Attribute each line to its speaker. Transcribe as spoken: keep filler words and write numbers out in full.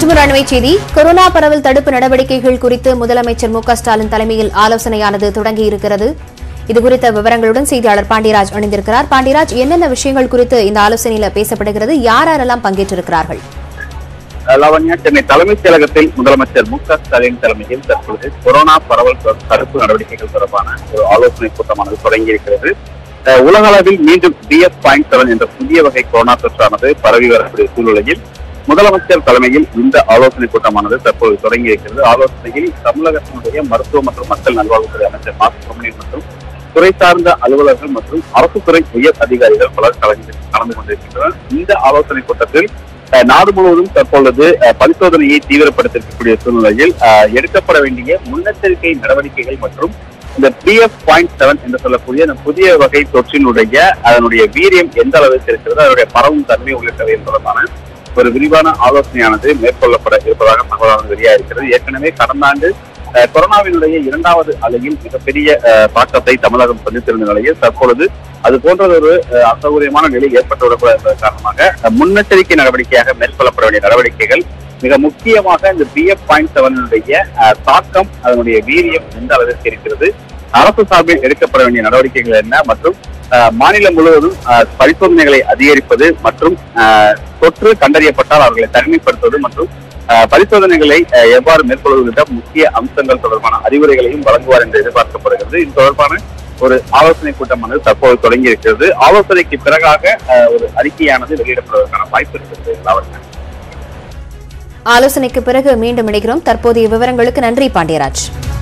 Speaker 1: மற்றும் ஒரு அண்மைச் செய்தி. கொரோனா பரவல் தடுப்பு நடவடிக்கைகள் குறித்து முதலமைச்சர் மு க ஸ்டாலின் தலைமையில் ஆலோசனையானது தொடங்கியிருக்கிறது. இதுகுறித்த விவரங்களுடன் செய்தியாளர் பாண்டியராஜ் இணைந்திருக்கிறார். பாண்டியராஜ், என்னென்ன விஷயங்கள் குறித்து இந்த ஆலோசனையில் பேசப்படுகிறது? யார் யாரெல்லாம் பங்கேற்றிருக்கிறார்கள்?
Speaker 2: லாவண்யா, சென்னை தலைமைச் செயலகத்தில் முதலமைச்சர் மு க ஸ்டாலின் தலைமையில் தற்போது கொரோனா பரவல் தடுப்பு நடவடிக்கைகள் தொடர்பான ஒரு ஆலோசனை கூட்டமானது தொடங்கியிருக்கிறது. உலக அளவில் மீண்டும் பி எஃப் பாயிண்ட் செவன் என்ற புதிய வகை கொரோனா தொற்றானது பரவி வரக்கூடிய சூழ்நிலையில் முதலமைச்சர் தலைமையில் இந்த ஆலோசனை கூட்டமானது தற்போது தொடங்கி இருக்கிறது. ஆலோசனையில் தமிழகத்தினுடைய மருத்துவ மற்றும் மக்கள் நல்வாழ்வுத்துறை அமைச்சர் மா சுப்பிரமணியன் மற்றும் துறை சார்ந்த அலுவலர்கள் மற்றும் அரசு துறை உயர் அதிகாரிகள் பலர் கலந்து கலந்து கொண்டிருக்கின்றனர். இந்த ஆலோசனை கூட்டத்தில் நாடு முழுவதும் தற்பொழுது பரிசோதனையை தீவிரப்படுத்திருக்கக்கூடிய சூழ்நிலையில் எடுக்கப்பட வேண்டிய முன்னெச்சரிக்கை நடவடிக்கைகள் மற்றும் இந்த பி எஃப் பாயிண்ட் செவன் என்று சொல்லக்கூடிய இந்த புதிய வகை தொற்றினுடைய அதனுடைய வீரியம் எந்த அளவுக்கு இருக்கிறது, அதனுடைய பரவும் தன்மை உள்ளிட்டவை தொடர்பான ஒரு விரிவான ஆலோசனையானது மேற்கொள்ளப்பட இருப்பதாக தகவலானது வெளியாக இருக்கிறது. ஏற்கனவே கடந்த ஆண்டு கொரோனாவினுடைய இரண்டாவது அலையில் மிகப்பெரிய தாக்கத்தை தமிழகம் சந்தித்திருந்த நிலையில் தற்பொழுது அது போன்ற ஒரு அசௌகரியமான நிலை ஏற்பட்டுவிடக்கூடாது என்பதன் காரணமாக முன்னெச்சரிக்கை நடவடிக்கையாக மேற்கொள்ளப்பட வேண்டிய நடவடிக்கைகள் மிக முக்கியமாக இந்த பி எஃப் பாயிண்ட் செவனுடைய தாக்கம் அதனுடைய வீரியம் எந்த அளவிற்கு இருக்கிறது, அரசு சார்பில் எடுக்கப்பட வேண்டிய நடவடிக்கைகள் என்ன மற்றும் மாநிலம் முழுவதும் பரிசோதனைகளை அதிகரிப்பது மற்றும் தொற்று கண்டறியப்பட்டால் அவர்களை தனிமைப்படுத்துவது மற்றும் பரிசோதனைகளை எவ்வாறு மேற்கொள்வது உள்ளிட்ட முக்கிய அம்சங்கள் தொடர்பான அறிவுரைகளையும் வழங்குவார் என்று எதிர்பார்க்கப்படுகிறது. இது தொடர்பான ஒரு ஆலோசனை கூட்டமானது தற்போது தொடங்கி இருக்கிறது. ஆலோசனைக்கு பிறகாக ஒரு அறிக்கையானது வெளியிடப்படுவதற்கான வாய்ப்பு இருக்கிறது.
Speaker 1: ஆலோசனைக்கு பிறகு மீண்டும் இணைகிறோம். தற்போதைய விவரங்களுக்கு நன்றி பாண்டியராஜ்.